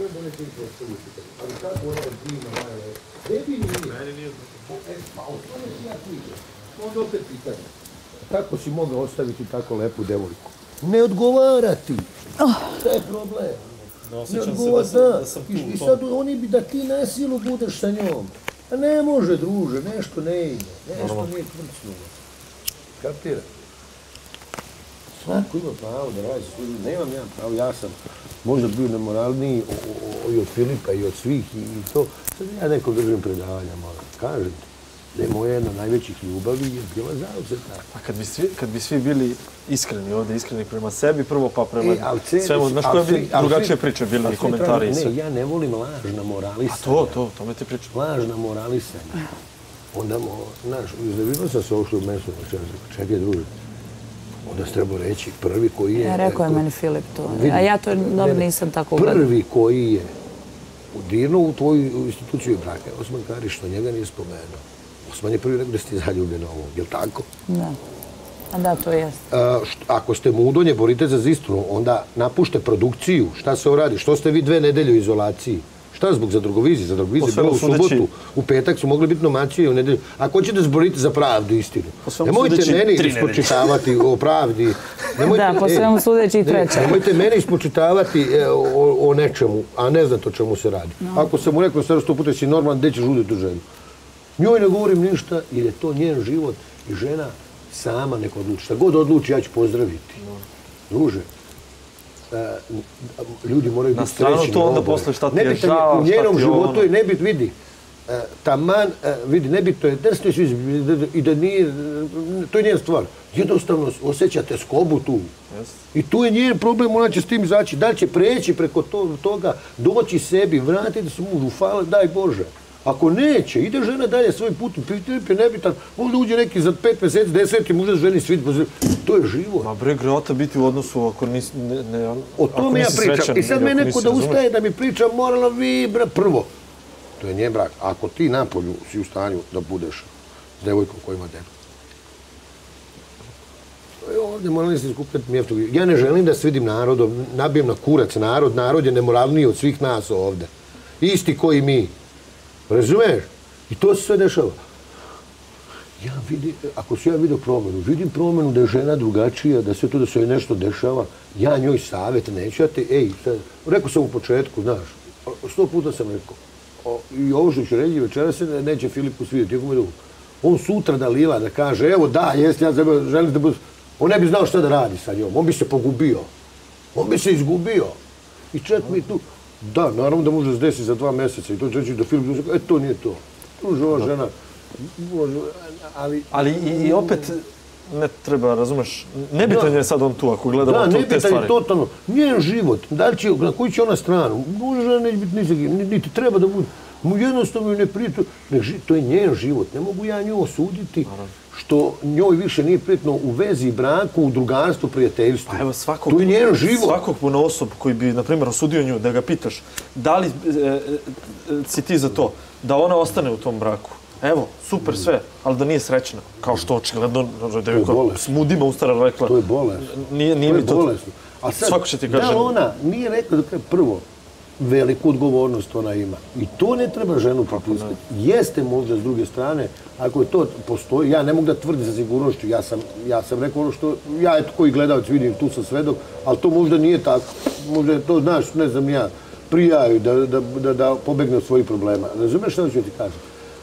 da neke postaviti. Ali kako ona je divna, Maja? Tebi nije. Meni nije. Pa o tome si ja pričam. Onda opet pitanje. Kako si mogao ostaviti tako lepu devojku? Ne odgovarati. Šta je problem? Ne osjećam se da sam tu. I sad oni bi da ti na silu budeš sa njom. A ne može, druže, nešto ne ide. Nešto nije kvrcnulo. Kapira? Svako ima pravo da radi svoju. Nemam ja pravo, ja sam možda bio nemoralniji i od Filipa i od svih i to. Sad ja neko držim predavanja, moram. Kažem ti, da je moja jedna najvećih ljubavi je bila zauzeta. A kad bi svi bili iskreni ovdje, iskreni prema sebi, prvo pa prema svemu, znaš koje bi drugačije priče bili i komentari i sve? Ne, ja ne volim lažna moralisanja. A to me ti pričam. Lažna moralisanja. Onda, znaš, izdevinuo sam se ovo što u mesu, čekaj druže. Onda se treba reći prvi koji je... Rekao je meni Filip to, a ja to dobro nisam tako gledao. Prvi koji je udirnuo u tvoju instituciju braka, Osman Karić, što njega nije spomenuo. Osman je prvi rekao da ste zaljubljeni ovog, je li tako? Da. A da, to jeste. Ako ste mudonje, borite za istinu, onda napušte produkciju. Šta se radi? Što ste vi 2 nedelje u izolaciji? Šta zbog zadrugovizije? Zadrugovizije bilo u subotu, u petak su mogli biti nomacije u nedelju. Ako hoćete zboriti za pravdu i istinu, nemojte meni ispočitavati o pravdi. Da, po svemu sudeći i treća. Nemojte meni ispočitavati o nečemu, a ne znate o čemu se radi. Ako sam mu rekao 700 puta si normalan, gde ćeš udjeti u ženu? Njoj ne govorim ništa, jer je to njen život i žena sama neko odluči. Šta god odluči, ja ću pozdraviti. Druže, ljudi moraju biti srećni. Na stranu to onda posle šta ti je žao, u njenom životu je nebit, vidi, taman, vidi, nebitno je drsno i da nije, to je njen stvar. Jednostavno osjećate skobu tu. I tu je njen problem, ona će s tim izaći. Da li će preći preko toga, doći sebi, vratiti se mužu, hvala, daj Bože. Ako neće, ide žena dalje svojim putom, Filip je nebitan, možda uđe neki za 5 mjeseci, 10 i možda ženi svit. To je život. Ma bre, greota biti u odnosu ako nisi o tome ja pričam. I sad me neko da ustaje da mi priča, morala vi, prvo. To je njen brak. Ako ti napolju si u stanju da budeš s devojkom koja ima dete. Ovdje morali se skupiti mjesto. Ja ne želim da se vidim narodom, nabijem na kurac narod. Narod je nemoralniji od svih nas ovdje. Isti koji mi. Razumeš? I to se sve dešava. Ja vidim, ako se ja vidio promjenu, vidim promjenu da je žena drugačija, da sve to da se nešto dešava, ja njoj savjet neću, ja te, rekao sam u početku, znaš, 100 puta sam rekao, i ovo što ću reći večera se neće Filipu svidjeti, on sutra da lila, da kaže, evo da, jesli, ja želim da budu, on ne bi znao šta da radi sa njom, on bi se pogubio, on bi se izgubio. I čak mi tu, da, naravno da može se desiti za 2 mjeseca i to će reći da Filip kaže, to nije to. Druže, ova žena, ali i opet ne treba, razumeš, nebitan je sad on tu ako gledamo te stvari. Da, nebitan je totalno. Njen život, da li će, na koju će ona stranu, može žena neće biti niti treba da bude. Jednostavno ne prijetno, to je njen život, ne mogu ja nju osuditi što njoj više nije prijetno u vezi, braku, u drugarstvu, prijateljstvu. Pa evo to je njen život. Svakog ponaosob koji bi, na primjer, osudio nju, da ga pitaš, da li si ti za to, da ona ostane u tom braku? Evo, super sve, ali da nije srećna. Kao što očigledno, s mudima ustara rekla. To je bolesno. Nije mi to. Svako će ti kaže. Da ona nije rekla da je prvo veliku odgovornost ona ima. I to ne treba ženu propustiti. Jeste možda s druge strane, ako je to postoji, ja ne mogu da tvrdim sa sigurnošću, ja sam rekao ono što, ja eto koji gledalac vidim, tu sam svedok, ali to možda nije tako. Možda je to, znaš, ne znam ja, prijaju da pobegne od svojih problema. Razumeš što ću ti kažem?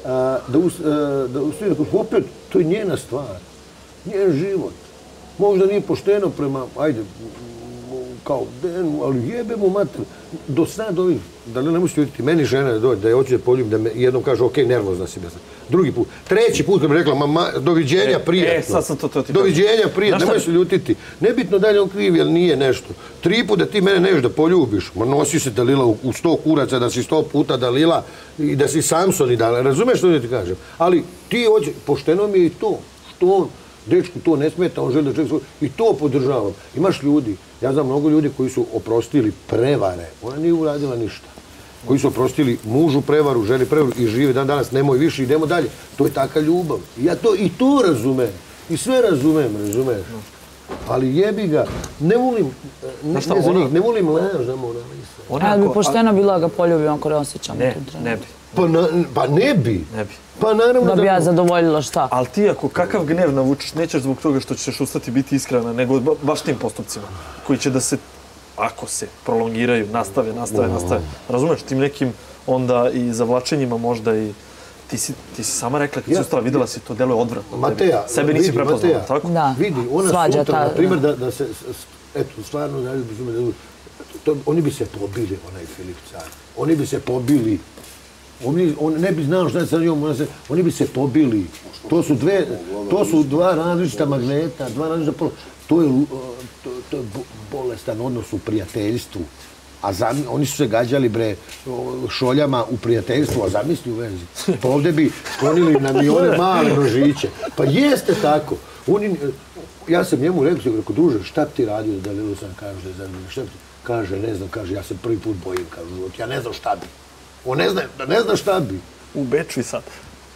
Opet, to je njena stvar, njen život. Možda nije pošteno prema, ajde, kao Denu, ali jebe mu mater. Do sad ovih, da ne možete vidjeti, meni žena da je hoće da poljubim, da me jednom kaže, ok, nervozna si. Drugi put, treći put kad mi rekla, doviđenja prijatno. Sad sam to ti kažem. Doviđenja prijatno, nemoj se ljutiti. Nebitno da li on kriv, jer nije nešto. 3 put da ti mene neš da poljubiš, ma nosi se Dalila u 100 kuraca, da si 100 puta Dalila i da si Samson i Dalila. Razumeš što ti kažem? Ali ti hoće, pošteno mi je i to, što on, dečku to ne smeta, on želi da čovjek svoj, i to podržavam. Imaš ljudi, ja znam mnogo ljudi koji su oprostili prevare, ona nije uradila ništa. Koji su oprostili mužu prevaru, ženi prevaru i žive dan danas, nemoj više, idemo dalje. To je taka ljubav. Ja to i to razumem. I sve razumem, razumeš. Ali jebi ga, ne volim, ne volim laž da moralista. Ali bi pošteno bilo da ga poljubim ako ne osjećam u tom trenutku. Ne bi. Pa ne bi. Ne bi. Pa naravno da bi ja zadovoljila šta. Ali ti ako kakav gnev navučeš, nećeš zbog toga što ćeš ustati biti iskrena, nego baš tim postupcima koji će da se, ako se prolongiraju, nastave. Razumeš, tim nekim onda i zavlačenjima možda i ti si sama rekla kad si ustala, videla si to deluje odvratno. Mateja, sebe nisi prepoznala, tako? Da. Vidi, ona sutra, na primjer, da se, eto, stvarno, oni bi se pobili, onaj Filip Car. Oni bi se pobili. On ne bi znao šta je sa njom, oni bi se pobili. To su dva različita magneta, dva različita pola. To je bolestan odnos u prijateljstvu. A oni su se gađali šoljama u prijateljstvu, a zamisli u vezi. Pa ovdje bi sklonili na one male nožiće. Pa jeste tako. Ja sam njemu rekao, druže, šta ti radio da Dalilu sam kaže, šta ti? Kaže, ne znam, kaže, ja se prvi put bojim, kaže, ja ne znam šta bi. On ne zna šta bi. U Beču i sad.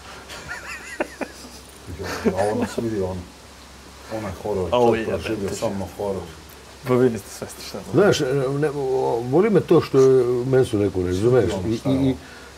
A ono se vidi onaj horor, čak proživio samo horor. Pa vi niste svesti šta. Znaš, voli me to što meni su rekao, razumeš? I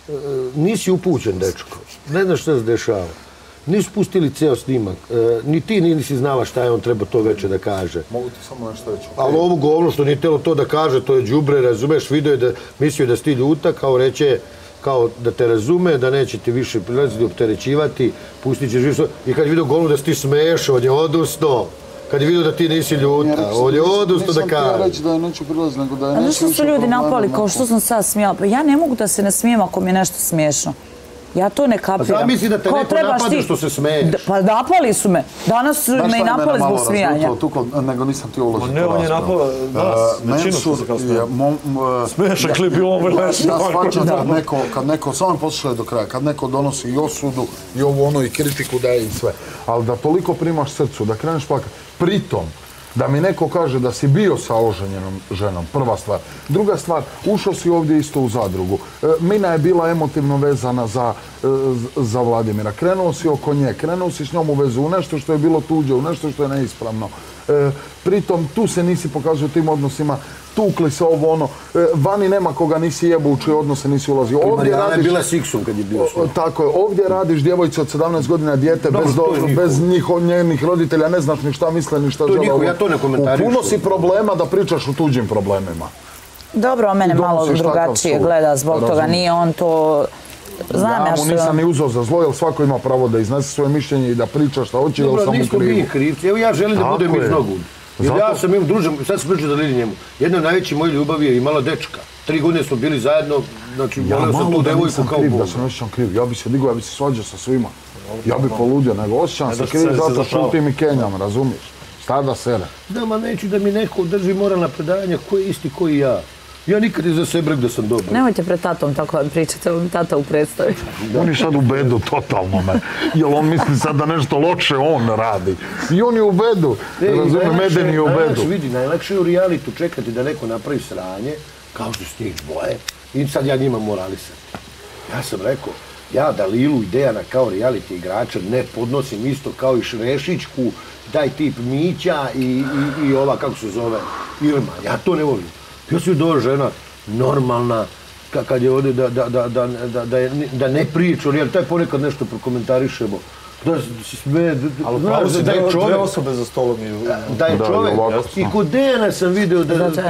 nisi upućen, dečko. Ne znaš šta se dešava. Nisu pustili ceo snimak. Ni ti nisi znala šta je on treba to veče da kaže. Mogu ti samo nešto reći. Ali ovo govno što nije telo to da kaže, to je đubre, razumeš, video je da mislio da si ti ljuta, kao reče, kao da te razume, da neće ti više prilaziti opterećivati, pustit ćeš više. I kad je vidio govno da si ti smeš, on je odustao. Kad je vidio da ti nisi ljuta, on je odustao da kaže. Nisam ti reći da je neću prilaziti, nego da je neću više problema. A zašto su ljudi napali, kao što sam sad smijala? Pa ja ne mogu da se ne smijem ako mi je nešto smiješno. Ja to ne kapiram. A zamisli da te neko napade što se smeješ. Pa napali su me. Danas su me i napali zbog smijanja. Nego nisam ti ulazio. Ne, on je napao nas. Većinu što se kao smiješak li bilo ovo nešto. Ja shvaćam kad neko, samo poslušaj do kraja, kad neko donosi i osudu i ovo ono i kritiku daje i sve. Ali da toliko primaš srcu, da kreneš plakati. Pritom, da mi neko kaže da si bio sa oženjenom ženom, prva stvar. Druga stvar, ušao si ovdje isto u zadrugu. Mina je bila emotivno vezana za Vladimira. Krenuo si oko nje, krenuo si s njom u vezu, u nešto što je bilo tuđe, u nešto što je neispravno. Pritom, tu se nisi pokazao u tim odnosima, tukli se ovo ono, vani nema koga nisi jebo, u čije odnose nisi ulazio. Marijana je bila siksom kad je bio svoj. Tako je, ovdje radiš djevojca od 17 godina, dijete bez njenih roditelja, ne znaš ni šta misle, ni šta žele. Ja to ne komentarišem. Puno si problema da pričaš o tuđim problemima. Dobro, mene malo drugačije gleda zbog toga, nije on to... Ja mu nisam ni uzeo za zlo, jer svako ima pravo da iznese svoje mišljenje i da priča šta hoće, jer sam u krivu. Nismo mi krivci, evo ja želim da budem iz Nogud. Jer ja sam im družen, sad sam pričao da Lili njemu. Jedna od najvećih mojih ljubavi je imala dečka. 3 godine smo bili zajedno, znači voleo sam tu devojku kao Bog. Da se ne osjećam kriv, ja bi se digao, ja bi se svađao sa svima. Ja bi poludio, nego osjećam se kriv zato šutim i kenjam, razumiješ? Šta da sere? Da, ma neću da mi neko drži moralna predavanja ko je isti ko i ja. Ja nikad iza sebe rekao da sam dobar. Nemojte pred tatom tako pričati, ovo mi tata u predstavi. On je sad u bedu totalno me, jer on misli sad da nešto loše on radi. I on je u bedu, razumijem, Meden je u bedu. Vidi, najlakše je u realitu čekati da neko napravi sranje, kao što se njih boje, i sad ja njima moralisam. Ja sam rekao, ja Dalilu i Dejana kao reality igrača ne podnosim isto kao i Šrešićku, taj tip Mića i ova, kako se zove, Irma. Ja to ne volim. Ja sam dođe žena normalna, kad je ovdje da ne priča, jer taj ponekad nešto prokomentarišemo. Ali pravo si dve osobe za stolom i... Da je čovjek, i kod Dejana sam vidio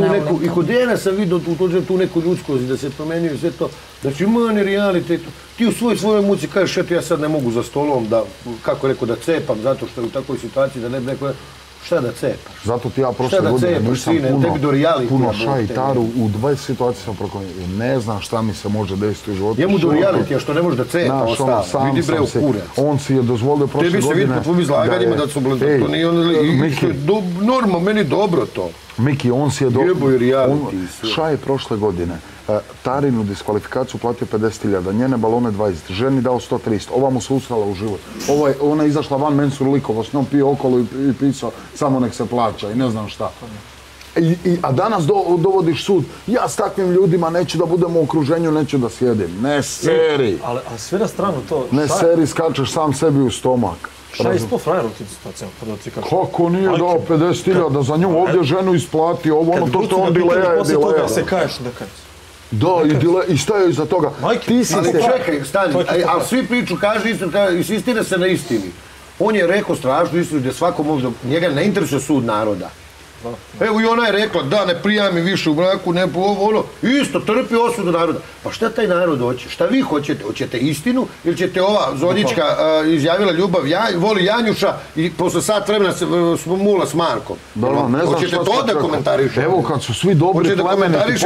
tu neku ljudskost, da se promenio i sve to. Znači, mani reality, ti u svojoj muci kažeš, eto ja sad ne mogu za stolom da, kako rekao, da cepam, zato što je u takvoj situaciji da ne bi neko... Šta da cepaš? Zato ti ja prošle godine nisam puno šajtaru, u 20 situacije sam prokonio. Ne znam šta mi se može desiti u životu. Njemu do realitija što ne može da cepa ostalo. Vidi bre u kurac. On si je dozvolio prošle godine... Tebi se vidi po tvojim izlaganjima da su blizno. To nije normalno, meni dobro to. Miki, on si je Šaj prošle godine Tarinu diskvalifikaciju platio 50.000, njene balone 20, ženi dao 130, ova mu se ustala u život. Ona je izašla van Mensur Likovo, s njom pije okolo i pisao samo nek se plaća i ne znam šta. A danas dovodiš sud, ja s takvim ljudima neću da budem u okruženju, neću da sjedim. Ne seri. Ali sve na stranu to... Ne seri, skačeš sam sebi u stomak. Šta je ispod frajera u tim situacijama? Pa da ti kažem. Kako nije dao 50.000 za nju, ovdje ženu isplati, ovo ono to što on dileja je posle toga dileja. se kaješ, da kaješ. Da, i stajao iza toga. Ti si Ali se... čekaj, stani, ali svi priču, kaže istinu, insistira se na istini. On je rekao strašnu istinu gdje svako može, njega ne interesuje sud naroda. Evo i ona je rekla da ne prijami više u braku, ne ovo, ono, isto trpi osudu naroda. Pa šta taj narod hoće? Šta vi hoćete? Hoćete istinu ili ćete ova Zonjička izjavila ljubav, voli Janjuša i posle sat vremena se mula s Markom? Hoćete to da komentarišete? Evo kad su svi dobri plemeniti,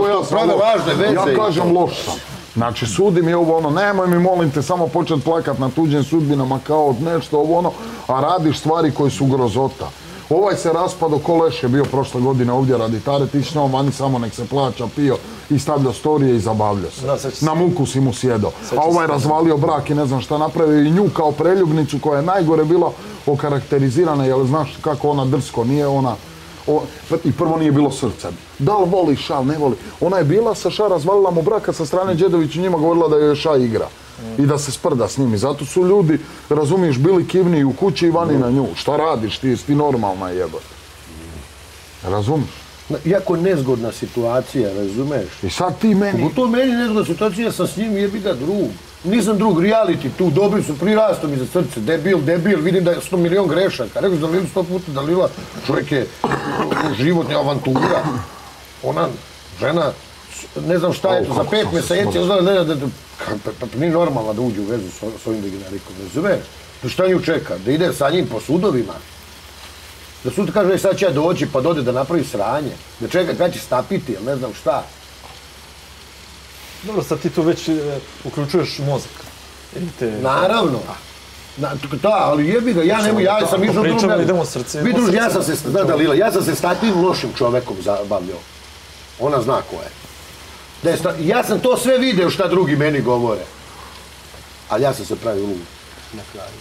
ja kažem loš sam. Znači, sudi mi ovo ono, nemoj mi molim te samo početi plakat na tuđim sudbinama kao nešto ovo ono, a radiš stvari koje su grozota. Ovaj se raspado ko Leš je bio prošle godine ovdje radi tare, ti s njom vani samo nek se plaća, pio i stavlja storije i zabavlja se. Na muku si mu sjedao. A ovaj razvalio brak i ne znam šta napravio i nju kao preljubnicu koja je najgore bila okarakterizirana, jer znaš kako ona drsko, nije ona... I prvo nije bilo srce. Da li voli Ša, ne voli. Ona je bila sa Ša, razvalila mu braka sa strane Đedović i njima govorila da joj Ša igra. I da se sprda s njim. I zato su ljudi, razumiješ, bili kivni u kući i vani na nju. Šta radiš, ti normalna jebate. Razumiješ? Jako nezgodna situacija, razumeš? I sad ti meni... To meni nezgodna situacija, ja sam s njim jebi ga drug. Nisam drug, reality tu, dobri su, prirastom mi za srce, debil, vidim da je 100 milion grešaka. Rekao sam Dalilu 100 puta, Dalila, čovjek je životna avantura. Ona, žena, ne znam šta je to, za 5 mjeseci, pa nije normalno da uđe u vezu s ovim degenerikom, razumeš? Šta nju čeka? Da ide sa njim po sudovima? Da sud kaže, sad će ja doći pa dode da napravi sranje, da čeka kad će stapiti, ali ne znam šta. Dobro, sad ti tu već uključuješ mozak. Naravno. Da, ali jebi ga, ja sam išao drugom. Pričamo, idemo srce. Vi druži, Dalila, ja sam se s takvim lošim čovekom zabavljao. Ona zna ko je. Ja sam to sve video šta drugi meni govore. Ali ja sam se pravio lud na kraju.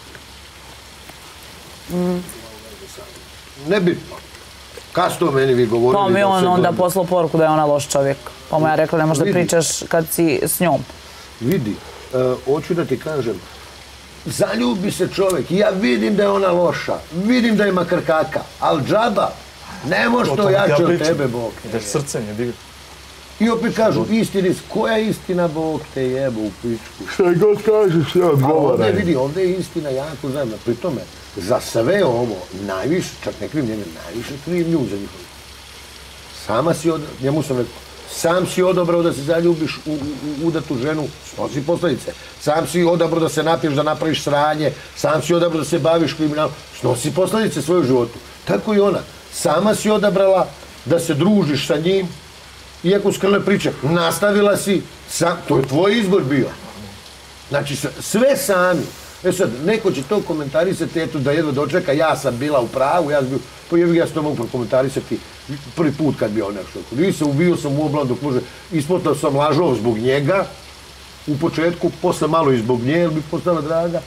Nebitno. Kad ste o meni vi govorili? Pa mi on onda poslao poruku da je ona loš čovjek. Pa mu ja rekla ne možda pričaš kad si s njom. Vidi, hoću da ti kažem, zaljubi se čovjek, ja vidim da je ona loša, vidim da ima krkaka, ali džaba, ne može to jače od tebe, Bog. Ideš srcem, je divi. I opet kažu, istini, koja istina, Bog te jebo u pičku. Šta god kažeš, ja odgovaram. Ovdje vidi, ovdje je istina jako zajedno. Pri tome, za sve ovo, najviše, čak ne krivim njega, najviše krivim nju za njihovi. Sama si, njemu sam rekao, sam si odabrao da se zaljubiš u udatu ženu, snosi posljedice. Sam si odabrao da se napiješ, da napraviš sranje, sam si odabrao da se baviš kriminalom, snosi posljedice svoju životu. Tako i ona. Sama si odabrala da se družiš sa njim, iako skrle priče, nastavila si, to je tvoj izbor bio. Znači, sve sami. Sad, neko će to komentarisati, eto, da jedva dočeka, ja sam bila u pravu, ja sam to mogu prokomentarisati prvi put kad bi on nešto. Nisam, ubio sam u oblandu kluže, ispotao sam lažov zbog njega, u početku, posle malo i zbog nje, jer bi postala draga.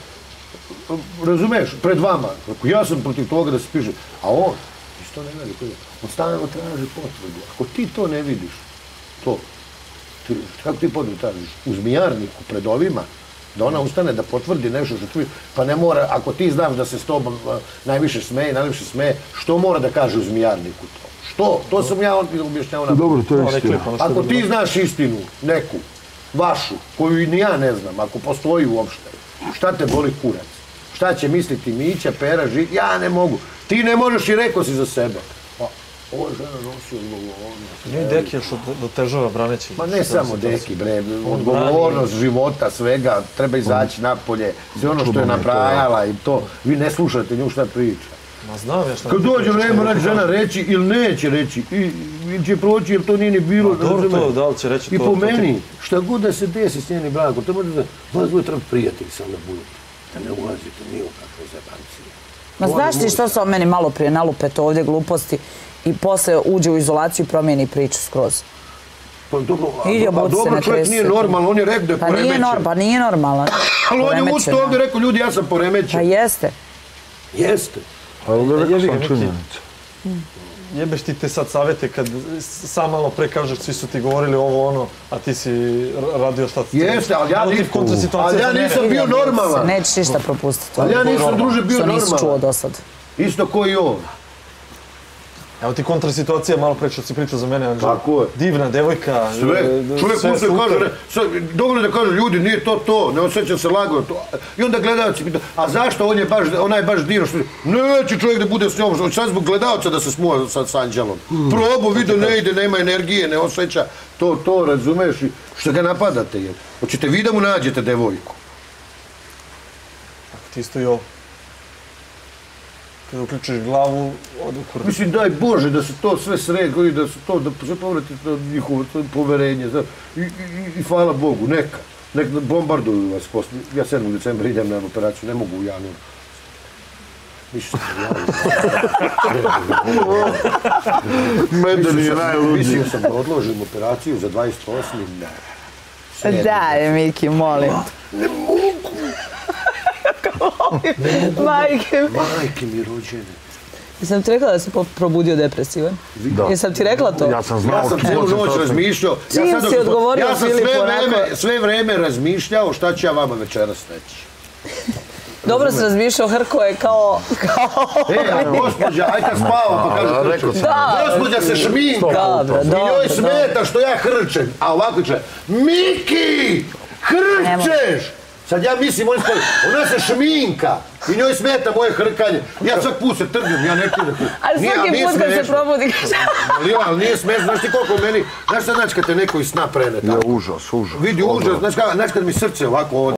Razumeš, pred vama. Ja sam protiv toga da se piše, a on, isto ne vidi, on stalno traži potvrdu. Ako ti to ne vidiš, to, kako ti potvrdu tražiš? U zmijarniku, pred ovima, da ona ustane da potvrdi nešto što čuje, pa ne mora, ako ti znaš da se s tobom najviše smeje, što mora da kaže u zmijarniku to? Što? To sam ja objašnjavao na... Dobro, to je istina. Ako ti znaš istinu, neku, vašu, koju ni ja ne znam, ako postoji uopšte, šta te boli kurac? Šta će misliti Mića, Pera, Žik? Ja ne mogu. Ti ne možeš i rekao si za sebe. Ovo žena nosi odgovornost. Nije Deki još dotežava braneći. Ma ne samo Deki, bre, odgovornost života, svega, treba izaći napolje, sve ono što je napravljala i to. Vi ne slušate nju šta priča. Ma znam ja šta kad dođe vreme, žena reći ili neće reći, ili će proći ili to nije ni bilo. Dobro to, da li će reći to. I po meni, šta god da se desi s njenim brakom, to može da vas bude treba prijatelj sam da budete. Da ne ulazite ni u kakve zebancije. Ma znaš ti što se o meni malo prije nalupete ovdje gluposti i posle uđe u izolaciju i promijeni priču skroz. Pa dobro, čovjek nije normalan, on je rekao da je poremećen. Pa nije normalan. Ali on je usto ovdje rekao, ljudi, ja sam poremećen. Pa jeste. Jeste. Ali rekao sam činjenica. jebeš ti te sad savjete kad sam malo pre kažeš svi su ti govorili ovo ono, a ti si radio šta ti... Jeste, ali ja nisam bio normalan. Nećeš ništa propustiti. Ali ja nisam, druže, bio normalan. Što nisi čuo normalan. do sad. Isto ko i on. Evo ti kontrasituacija, malo pre što si pričao za mene, Anđela. Tako je. Divna devojka. Sve. Čovjek sve puste super. kaže, dovoljno da kaže ljudi, nije to, ne osjećam se lago. I onda gledalci pita, a zašto ona je baš divna što... Neće čovjek da bude s njom, sad zbog gledalca da se smuva s Anđelom. Probu, vidio, ne ide, nema energije, ne osjeća, to razumeš i što ga napadate je. Hoćete vi da mu nađete devojku? Ti isto i ovo. Kada uključiš glavu, ode u kurac. Mislim, daj Bože da se to sve sredi, da se to, da se povrati to njihovo poverenje. I hvala Bogu, neka. Nek bombarduju vas posle. Ja 7. decembra idem na operaciju, ne mogu u januar. Ništa, Meden je najluđi. Mislio sam da odložim operaciju za 28. Daj, Miki, molim. Ne mogu. Majke. Majke mi rođene. Jesam ti rekla da si probudio depresivan? Da. Jesam ti rekla to? Ja sam znao... Ja sam cijelu noć razmišljao. Čim si odgovorio Filipu onako... sve vreme razmišljao šta ću ja vama večeras reći. Dobro se razmišljao, Hrko je kao... A gospođa, aj kad spava pa kaže rekao sam. gospođa se šminka. Dobro, I njoj smeta što ja hrčem. A ovako će, Miki, hrčeš! Sad ja mislim, ona se šminka i njoj smeta moje hrkanje. Ja svak put se trgnem, ja ne ti da tu. Ali svaki put kad se probudi kaže... Ali nije smešno, znaš ti koliko meni... Znaš sad kad te neko iz sna prene tako? Užas. Vidi užas, znaš kad mi srce ovako ovdje.